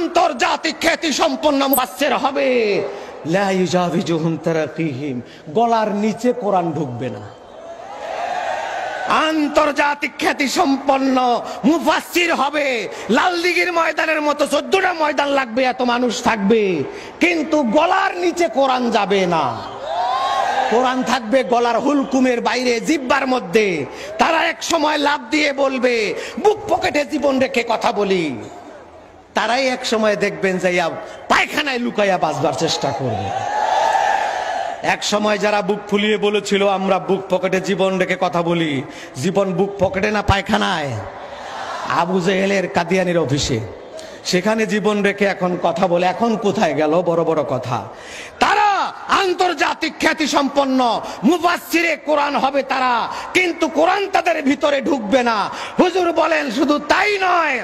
আন্তর্জাতিক খ্যাতি সম্পন্ন মুফাসসির হবে, লা ইউজাবিজুহুম তারাকিহিম, গলার নিচে কোরআন ঢুকবে না। আন্তর্জাতিক খ্যাতি সম্পন্ন মুফাসসির হবে, লালদিঘির ময়দানের মতো 14টা ময়দান লাগবে, এত মানুষ থাকবে, কিন্তু গলার নিচে কোরআন যাবে না। কোরআন থাকবে গলার হুলকুমের বাইরে, জিহ্বার মধ্যে। তারা এক সময় লাভ দিয়ে বলবে, বুক পকেটে জীবন রেখে কথা বলি। তারাই এক সময় দেখবেন যাইয়া পায়খানায় লুকাইয়া বাঁচবার চেষ্টা করবে। এক সময় যারা বুক ফুলিয়ে বলেছিল আমরা বুক পকেটে জীবন রেখে কথা বলি, জীবন বুক পকেটে না পায়খানায়? আবু জেহেলের কাদিয়ানির অফিসে, সেখানে জীবন রেখে এখন কথা বলে। এখন কোথায় গেল বড় বড় কথা? তারা আন্তর্জাতিক খ্যাতি সম্পন্ন মুফাসসিরে কোরআন হবে তারা, কিন্তু কোরআন তাদের ভিতরে ঢুকবে না। হুজুর বলেন শুধু তাই নয়,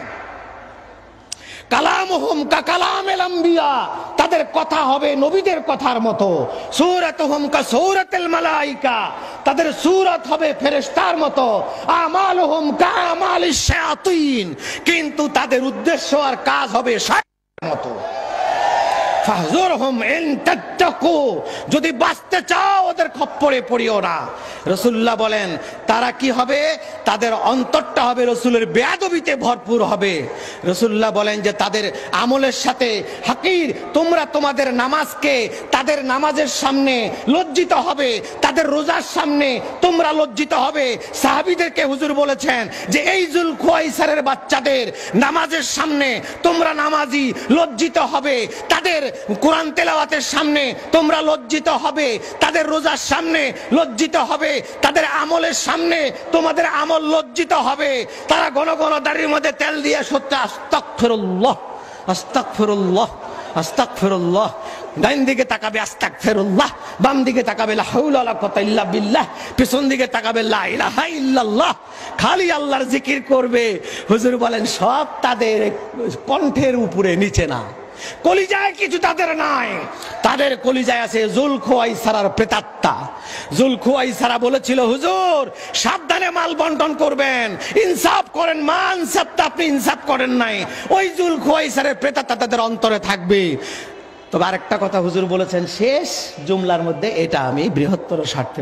কালামুহুম কা কালামিল আম্বিয়া, তাদের কথা হবে নবীদের কথার মতো। সূরাতুহুম কা সূরাতিল মালায়েকা, তাদের সূরত হবে ফেরেশতার মতো। আমালুহুম কা আমালিশ শায়াতিন, কিন্তু তাদের উদ্দেশ্য আর কাজ হবে শয়তানের মতো। ফাহজুরহুম ইন তাত্তাকু, যদি বাঁচতে চাও ওদের খপ্পরে পড়িও না। রাসূলুল্লাহ বলেন তারা কি হবে? তাদের অন্তরটা হবে রাসূলের বেয়াদবিতে ভরপুর হবে। রাসূলুল্লাহ বলেন যে তাদের আমলের সাথে হাকির, তোমরা তোমাদের নামাজকে তাদের নামাজের সামনে লজ্জিত হবে, তাদের রোজার সামনে তোমরা লজ্জিত হবে। সাহাবীদেরকে হুজুর বলেছেন যে এই যুলখুয়াইসারের বাচ্চাদের নামাজের সামনে তোমরা নামাজি লজ্জিত হবে, তাদের কোরআন তেলাওয়াতের সামনে তোমরা লজ্জিত হবে, তাদের রোজার সামনে লজ্জিত হবে, তাদের আমলের সামনে তোমাদের আমল লজ্জিত হবে। তারা ঘন ঘন দাড়ির মধ্যে তেল দিয়ে সত্যি আস্তাগফিরুল্লাহ আস্তাগফিরুল্লাহ আস্তাগফিরুল্লাহ, ডাইন দিকে তাকাবে আস্তাগফিরুল্লাহ, বাম দিকে তাকাবে লা হাওলা ওয়ালা কুওয়াতা ইল্লা বিল্লাহ, পিছন দিকে তাকাবে লা ইলাহা ইল্লাল্লাহ, খালি আল্লাহর জিকির করবে। হুজুর বলেন সব তাদের কণ্ঠের উপরে, নিচে না। কলিজায় কিছু তাদের নাই, তাদের কলিজায় আছে যুলখুয়াইসারার প্রেতাত্মা। যুলখুয়াইসারা বলেছিল হুজুর সাবধানে মাল বন্টন করবেন, ইনসাফ করেন। মান ইনসাফটা আপনি ইনসাফ করেন নাই, ওই যুলখুয়াইসারের প্রেতাত্মা তাদের অন্তরে থাকবে। তবে আরেকটা কথা হুজুর বলেছেন শেষ জুমলার মধ্যে, এটা আমি বৃহত্তর স্বার্থে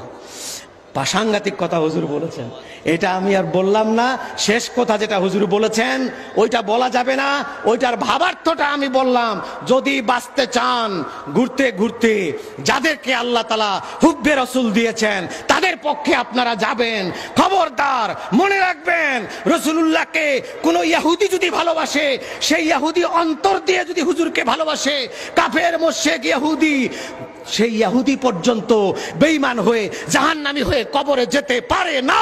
সাংঘাতিক কথা হুজুর বলেছেন, এটা আমি আর বললাম না। শেষ কথা যেটা হুজুর বলেছেন ওইটা বলা যাবে না, ওইটার ভাবার্থটা আমি বললাম। যদি বাঁচতে চান ঘুরতে ঘুরতে যাদেরকে আল্লাহ তাআলা হুব্বে রাসূল দিয়েছেন তাদের পক্ষে আপনারা যাবেন। খবরদার মনে রাখবেন, রাসূলুল্লাহকে কোন ইহুদি যদি ভালোবাসে, সেই ইহুদি অন্তর দিয়ে যদি হুজুরকে ভালোবাসে, কাফের মুশরিক ইহুদি, সেই ইহুদি পর্যন্ত বেঈমান হয়ে জাহান্নামী হয়ে কবরে যেতে পারে না।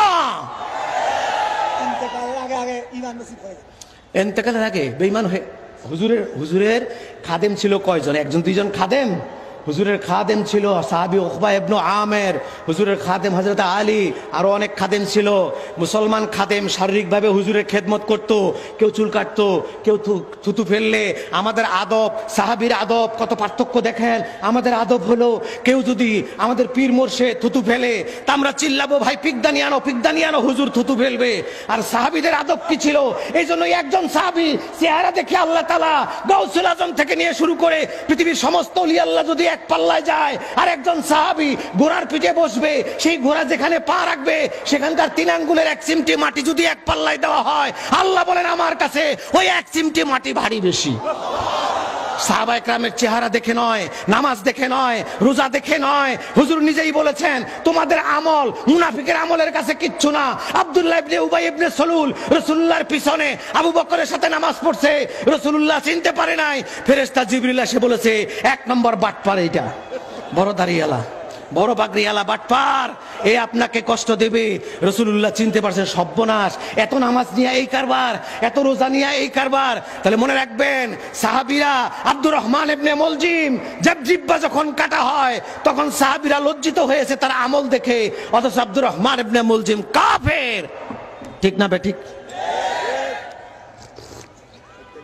ইন্তেকালের আগে বেঈমান হয়ে। হুজুরের খাদেম ছিল কয়জন? একজন দুইজন খাদেম? হুজুরের খাদেম ছিল সাহাবী উকবা ইবনে আমের, হুজুরের খাদেম হযরত আলী, আরো অনেক খাদেম ছিল। মুসলমান খাদেম শারীরিকভাবে হুজুরের খেদমত করত, কেউ চুল কাটতো, কেউ থুতু ফেললে। আমাদের আদব, সাহাবীর আদব কত পার্থক্য দেখেন। আমাদের আদব হলো কেউ যদি আমাদের পীর মোর্শেদ থুতু ফেলে তা আমরা চিল্লাবো ভাই পিকদানি আনো, পিকদানি আনো, হুজুর থুতু ফেলবে। আর সাহাবীদের আদব কি ছিল? এই জন্য একজন সাহাবী চেহারা দেখে আল্লাহ তাআলা গাউসুল আজম থেকে নিয়ে শুরু করে পৃথিবীর সমস্ত ওলি আল্লাহ যদি এক পাল্লায় যায়, আর একজন সাহাবী ঘোড়ার পিঠে বসবে, সেই ঘোড়া যেখানে পা রাখবে সেখানকার 3 আঙ্গুলের 1 চিমটি মাটি যদি এক পাল্লায় দেওয়া হয়, আল্লাহ বলেন আমার কাছে ওই 1 চিমটি মাটি ভারী বেশি। সাহাবায়ে কেরামের চেহারা দেখে নয়, নামাজ দেখে নয়, রোজা দেখে নয়। হুজুর নিজেই বলেছেন তোমাদের আমল মুনাফিকের আমলের কাছে কিচ্ছু না। আব্দুল্লাহ ইবনে উবাই ইবনে সলুল রাসূলুল্লাহর পিছনে আবু বকরের সাথে নামাজ পড়ছে, রাসূলুল্লাহ চিনতে পারে নাই। ফেরেশতা জিবরিল এসে বলেছে 1 নম্বর বাটপার, এইটা বড় দাড়িওয়ালা, বড় পাগড়িওয়ালা বাটপার, এ আপনাকে কষ্ট দেবে। রাসূলুল্লাহ চিনতে পারছেন সর্বনাশ, এত নামাজ নিয়ে এই কারবার, এত রোজা নিয়ে এই কারবার। তাহলে মনে রাখবেন সাহাবীরা, আব্দুর রহমান ইবনে মুলজিম জিহ্বা যখন কাটা হয় তখন সাহাবীরা লজ্জিত হয়েছে তার আমল দেখে, অথচ আব্দুর রহমান ইবনে মুলজিম কাফের। ঠিক না বে ঠিক?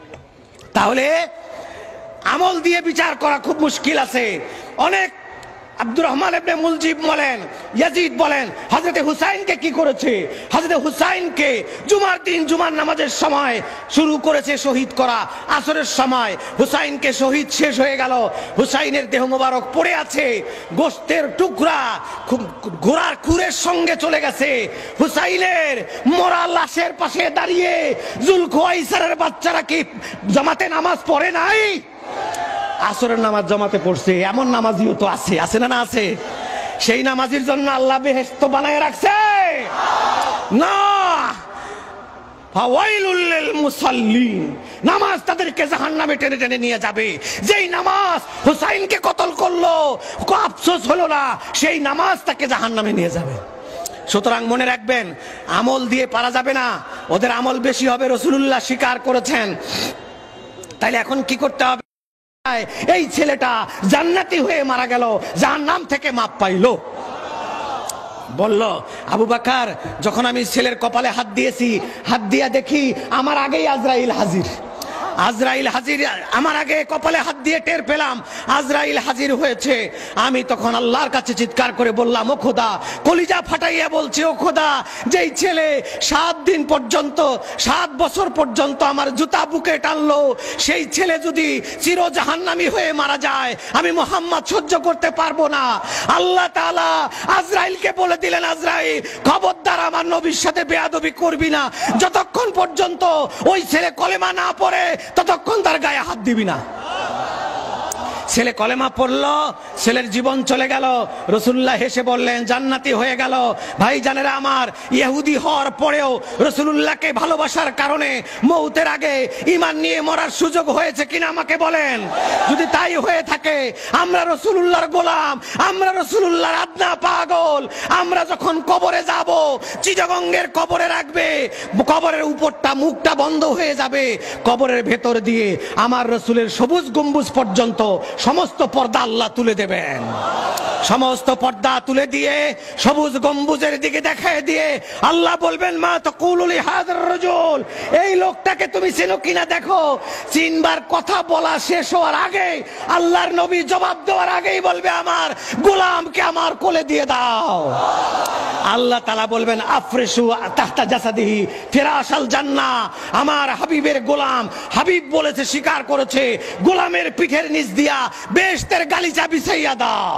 তাহলে আমল দিয়ে বিচার করা খুব মুশকিল আছে। অনেক আব্দুর রহমান ইবনে মুলজিম বলেন, ইয়াজিদ বলেন, হযরতে হুসাইনকে কি করেছে? হযরতে হুসাইনকে জুমার দিন জুমার নামাজের সময় শুরু করেছে শহীদ করা। আসরের সময় হুসাইনকে শহীদ শেষ হয়ে গেল। হুসাইনের দেহ মোবারক পড়ে আছে, গোশতের টুকরা ঘোড়ার খুরের সঙ্গে চলে গেছে। হুসাইনের মরা লাশের পাশে দাঁড়িয়ে জুলখোয়াইসারের বাচ্চারা কি জামাতে নামাজ পড়ে নাই? আসরের নামাজ জামাতে পড়ছে। এমন নামাজিও তো আছে, আছে না? না আছে। সেই নামাজির জন্য আল্লাহ বেহেশত বানায় রাখছে না। ফাওয়াইলুল লিল মুসাল্লিন, নামাজ তাদেরকে জাহান্নামে টেনে টেনে নিয়ে যাবে। যেই নামাজ হুসাইনকে কতল করলো, আফসোস হলো না, সেই নামাজ তাকে জাহান্নামে নিয়ে যাবে। সুতরাং মনে রাখবেন, আমল দিয়ে পারা যাবে না, ওদের আমল বেশি হবে, রাসূলুল্লাহ স্বীকার করেছেন। তাইলে এখন কি করতে হবে? এই ছেলেটা জান্নাতি হয়ে মারা গেল, জাহান্নাম থেকে মাপ পাইলো। বলল আবু বকর, যখন আমি ছেলের কপালে হাত দিয়েছি, হাত দিয়া দেখি আমার আগেই আজরাইল হাজির। আজরাইল হাজির, আমার আগে কপালে হাত দিয়ে টের পেলাম আজরাইল হাজির হয়েছে। আমি তখন আল্লাহর কাছে চিৎকার করে বললাম, ও খোদা, কলিজা ফাটাইয়া বলছি, ও খোদা, যেই ছেলে 7 দিন পর্যন্ত, 7 বছর পর্যন্ত আমার জুতা বুকে টানলো, সেই ছেলে যদি চির জাহান্নামী হয়ে মারা যায়, আমি মুহাম্মদ সহ্য করতে পারবো না। আল্লাহ তাআলা আজরাইলকে বলে দিলেন, আজরাইল, খবরদার আমার নবীর সাথে বেয়াদবি করবি না, যতক্ষণ পর্যন্ত ওই ছেলে কলেমা না পড়ে ততক্ষণ তার গায়ে হাত দিবি না। ছেলে কলেমা পড়লো, ছেলের জীবন চলে গেল। রাসূলুল্লাহ হেসে বললেন, জান্নাতি হয়ে গেল। ভাই জানেরা আমার, ইহুদি হওয়ার পরেও রাসূলুল্লাহকে ভালোবাসার কারণে মৌতের আগে ঈমান নিয়ে মরার সুযোগ হয়েছে কিনা আমাকে বলেন। যদি তাই হয়ে থাকে, আমরা রাসূলুল্লাহর গোলাম, আমরা রাসূলুল্লাহর আদনা পাগল। আমরা যখন কবরে যাব, চিটাগঙ্গের কবরে রাখবে, কবরের উপরটা মুখটা বন্ধ হয়ে যাবে, কবরের ভেতর দিয়ে আমার রাসূলের সবুজ গম্বুজ পর্যন্ত সমস্ত পর্দা আল্লাহ তুলে দেবেন। সমস্ত পর্দা তুলে দিয়ে সবুজ গম্বুজের দিকে দেখায় দিয়ে আল্লাহ বলবেন, মা তাকুলু লিহাযার রাজুল, এই লোকটাকে তুমি চেনো কিনা দেখো। চিনবার কথা বলা শেষ হওয়ার আগে, আল্লাহর নবী জবাব দেওয়ার আগেই বলবে, আমার গোলামকে আমার কোলে দিয়ে দাও। আল্লাহ তাআলা বলবেন, আফরিশু তাহতা জাসাদিহি ফিরাশাল জান্নাহ, আমার হাবিবের গোলাম, হাবিব বলেছে, স্বীকার করেছে, গোলামের পিঠের নিচ দিয়া বেহেশতের গালিচা বিছাইয়া দাও।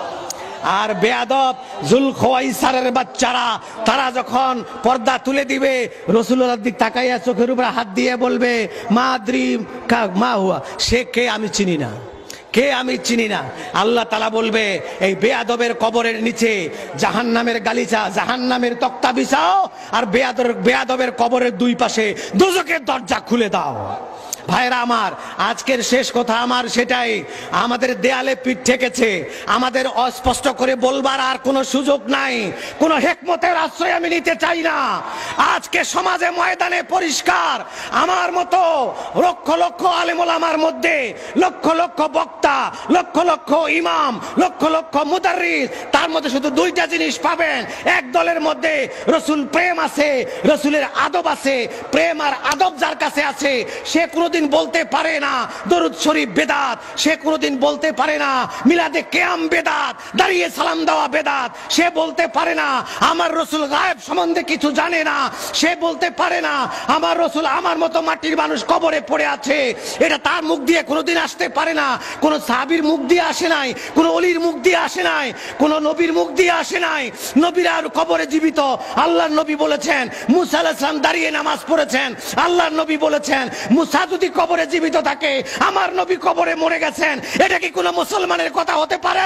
আর বেয়াদব জুলখোয়াইসারের বাচ্চারা, তারা যখন পর্দা তুলে দিবে, রাসূলুল্লাহর দিক তাকাইয়া চোখের উপর হাত দিয়ে বলবে, মা আদ্রি মা হুয়া, সে কে আমি চিনি না, কে আমি চিনি না। আল্লাহ তাআলা বলবে, এই বেয়াদবের কবরের নিচে জাহান্নামের গালিচা, জাহান্নামের তক্তা বিছাও, আর বেয়াদবের কবরের দুই পাশে দোজখের দরজা খুলে দাও। ভাইরা আমার, আজকের শেষ কথা আমার সেটাই, আমাদের দেয়ালে পিঠ ঠেকেছে, আমাদের অস্পষ্ট করে বলবার আর কোনো সুযোগ নাই, কোনো হেকমতের আশ্রয় আমি নিতে চাই না। আজকে সমাজে ময়দানে পরিষ্কার, আমার মতো লক্ষ লক্ষ আলেম ওলামার মধ্যে লক্ষ লক্ষ বক্তা, লক্ষ লক্ষ ইমাম, লক্ষ লক্ষ মুদাররিস, তার মধ্যে শুধু দুইটা জিনিস পাবেন। এক দলের মধ্যে রাসূল প্রেম আছে, রাসূলের আদব আছে। প্রেম আর আদব যার কাছে আছে, সে কোনোদিন বলতে পারে না দরুদ শরীফ বেদাত, সে কোনোদিন বলতে পারে না মিলাদে কিয়াম বেদাত, দাঁড়িয়ে সালাম দেওয়া বেদাত, সে বলতে পারে না আমার রাসূল গায়েব সম্বন্ধে কিছু জানে না, সে বলতে পারে না আমার রাসূল আমার মতো মাটির মানুষ কবরে পড়ে আছে, এটা তার মুখ দিয়ে কোনোদিন আসতে পারে না। কোন সাহাবীর মুখ দিয়ে আসে নাই, কোন ওলির মুখ দিয়ে আসে নাই, কোন নবীর মুখ দিয়ে আসে নাই। নবীরা আর কবরে জীবিত। আল্লাহর নবী বলেছেন, মুসা আলাইহিস সালাম দাঁড়িয়ে নামাজ পড়েছেন। আল্লাহর নবী বলেছেন, মুসা যদি কবরে জীবিত থাকে, আমার নবী কবরে মরে গেছেন। এটা কি কোন মুসলমানের কথা হতে পারে?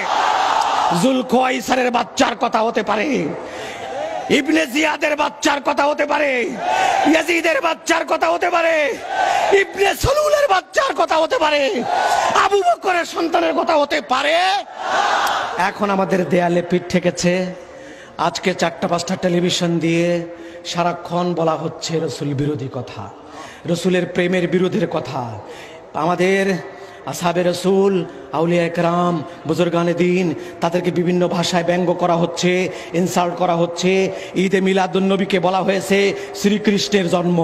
জুলখোয়াইসারের বাচ্চার কথা হতে পারে, ইবনে জিয়াদের বাচ্চার কথা হতে পারে, ইয়াজিদের বাচ্চার কথা হতে পারে, ইবনে সলুলের বাচ্চার কথা হতে পারে, আবু বকরের সন্তানের কথা হতে পারে। এখন আমাদের দেয়ালে পিঠ ঠেকেছে। আজকে 4টা-5টা টেলিভিশন দিয়ে সারাক্ষণ বলা হচ্ছে রাসূল বিরোধী কথা, রাসূলের প্রেমের বিরোধের কথা। আমাদের আসহাবে রাসূল আউলিয়া একরাম, বুজুর্গানে দিন, তাদেরকে বিভিন্ন ভাষায় ব্যঙ্গ করা হচ্ছে, ইনসাল্ট করা হচ্ছে। ঈদে মিলাদুন্নবীকে বলা হয়েছে শ্রীকৃষ্ণের জন্ম।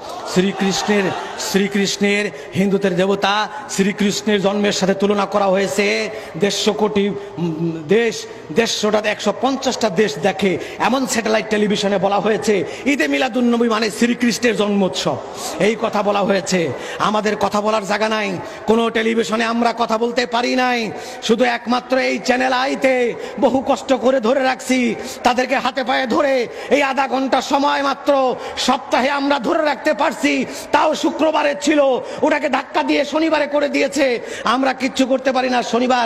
শ্রীকৃষ্ণের হিন্দুদের দেবতা শ্রীকৃষ্ণের জন্মের সাথে তুলনা করা হয়েছে। 150 কোটি দেশ, 150টা দেশ দেখে এমন স্যাটেলাইট টেলিভিশনে বলা হয়েছে ঈদে মিলাদুন্নবী মানে শ্রীকৃষ্ণের জন্মোৎসব। এই কথা বলা হয়েছে। আমাদের কথা বলার জায়গা নাই, কোনো টেলিভিশনে আমরা কথা বলতে পারি নাই। শুধু একমাত্র এই চ্যানেল আইতে বহু কষ্ট করে ধরে রাখছি, তাদেরকে হাতে পায়ে ধরে এই আধা ঘন্টা সময় মাত্র সপ্তাহে আমরা ধরে রাখতে পারছি। তাও শুক্রবারে ছিল, ওটাকে ধাক্কা দিয়ে শনিবারে করে দিয়েছে। আমরা কিচ্ছু করতে পারি না। শনিবার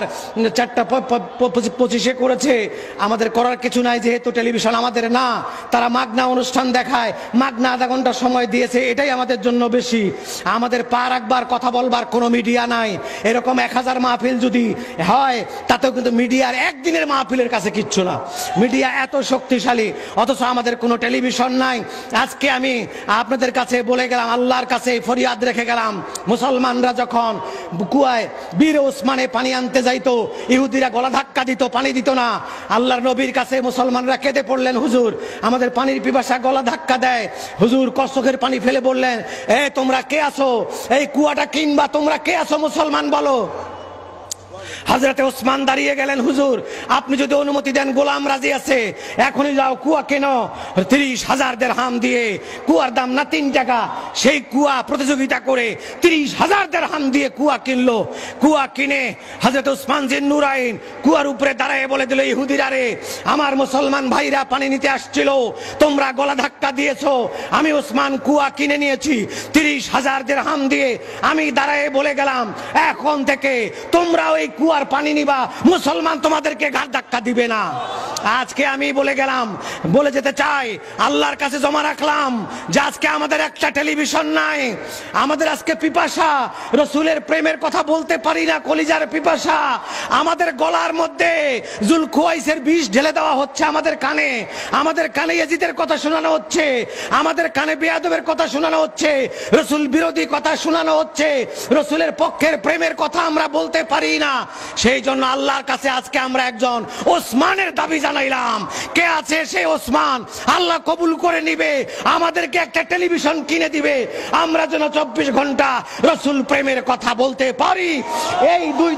4:25 করেছে, আমাদের করার কিছু নাই, যেহেতু টেলিভিশন আমাদের না। তারা মাগনা অনুষ্ঠান দেখায়, মাগনা আধা ঘন্টা সময় দিয়েছে, এটাই আমাদের জন্য বেশি। আমাদের পা রাখবার, কথা বলবার কোনো মিডিয়া নাই। এরকম 1000 মাহফিল যদি হয় তাতেও কিন্তু মিডিয়ার একদিনের মাহফিলের কাছে কিচ্ছু না। মিডিয়া এত শক্তিশালী, অথচ আমাদের কোনো টেলিভিশন নাই। আজকে আমি আপনাদের কাছে বলে গেলাম, আল্লাহর কাছে ফরিয়াদ রেখে গেলাম, মুসলমানরা যখন কুয়ায় বীর ওসমানে পানি আনতে যাইতো, ইহুদিরা গলা ধাক্কা দিত, পানি দিত না। আল্লাহর নবীর কাছে মুসলমানরা কেঁদে পড়লেন, হুজুর আমাদের পানির পিপাসা, গলা ধাক্কা দেয়। হুজুর চোখের পানি ফেলে বললেন, তোমরা কে আছো? এই কুয়াটা কিনবা, তোমরা কে আছো মুসলমান বলো। হযরতে ওসমান দাঁড়িয়ে গেলেন, হুজুর আপনি যদি অনুমতি দেন গোলাম রাজি আছে, এখনই যাও কুয়া কেনো। 30,000 দিরহাম দিয়ে, কুয়ার দাম না 3 টাকা, সেই কুয়া প্রতিযোগিতা করে 30,000 দিরহাম দিয়ে কুয়া কিনলো। কুয়া কিনে হযরত ওসমান জিন্নুরাইন কুয়ার উপরে দাঁড়ায় বলে দিল, ইহুদিরা রে, আমার মুসলমান ভাইরা পানি নিতে আসছিল, তোমরা গলা ধাক্কা দিয়েছো, আমি ওসমান কুয়া কিনে নিয়েছি 30,000 দিরহাম দিয়ে। আমি দাঁড়ায় বলে গেলাম, এখন থেকে তোমরা ওই কুয়ার পানি নিবা, মুসলমান তোমাদেরকে ঘাট ধাক্কা দিবে না। আজকে আমি বলে গেলাম, বলে যেতে চাই, আল্লাহর কাছে জমা রাখলাম যে আজকে আমাদের একটা টেলিভিশন নাই। আমাদের আজকে পিপাসা, রসুলের প্রেমের কথা বলতে পারি না, কলিজার পিপাসা। আমাদের গলার মধ্যে জুলখুয়াইসের বিষ ঢেলে দেওয়া হচ্ছে আমাদের কানে। আমাদের কানে ইয়াজিদের কথা শোনানো হচ্ছে, আমাদের কানে বেয়াদবের কথা শোনানো হচ্ছে, রসুল বিরোধী কথা শোনানো হচ্ছে, রসুলের পক্ষের প্রেমের কথা আমরা বলতে পারি না। সেই জন্য আল্লাহর কাছে আজকে আমরা একজন ওসমানের দাবি জানাইলাম। কে আছে সেই ওসমান? আল্লাহ কবুল করে নিবে, আমাদেরকে একটা টেলিভিশন কিনে দিবে, আমরা যেন 24 ঘন্টা রসুল প্রেমের কথা বলতে পারি। এই 2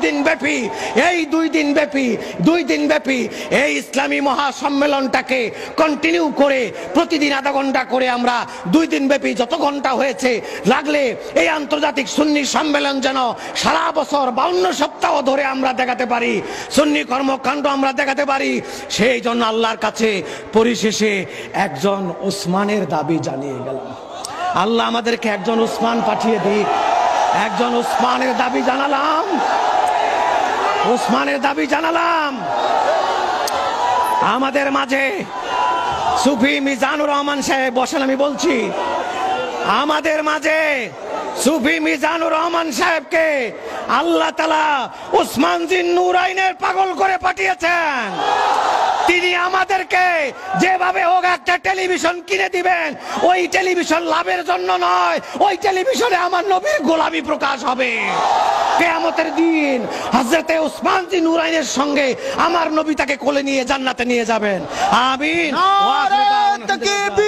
দিন ব্যাপী এই ইসলামী মহাসম্মেলনটাকে কন্টিনিউ করে প্রতিদিন আধা ঘন্টা করে আমরা 2 দিন ব্যাপী যত ঘন্টা হয়েছে লাগলে এই আন্তর্জাতিক সুন্নি সম্মেলন যেন সারা বছর 52 সপ্তাহ ধরে আমরা দেখাতে পারি, সুন্নি কর্মকাণ্ড আমরা দেখাতে পারি। সেই জন্য আল্লাহর কাছে পরিশেষে একজন ওসমানের দাবি জানিয়ে গেলাম। আল্লাহ আমাদেরকে একজন ওসমান পাঠিয়ে দিক। একজন ওসমানের দাবি জানালাম, ওসমানের দাবি জানালাম। আমাদের মাঝে সুফি মিজানুর রহমান সাহেব বসেন, আমি বলছি আমাদের মাঝে সুফি মিজানুর রহমান সাহেবকে আল্লাহ তাআলা ওসমান জিন্নুরাইনের পাগল করে পাঠিয়েছেন। তিনি আমাদেরকে যেভাবে হোক একটা টেলিভিশন কিনে দিবেন। ওই টেলিভিশন লাভের জন্য নয়, ওই টেলিভিশনে আমার নবীর গোলামি প্রকাশ হবে। কিয়ামতের দিন হযরতে ওসমান জিন্নুরাইনের সঙ্গে আমার নবী তাকে কোলে নিয়ে জান্নাতে নিয়ে যাবেন। আমিন।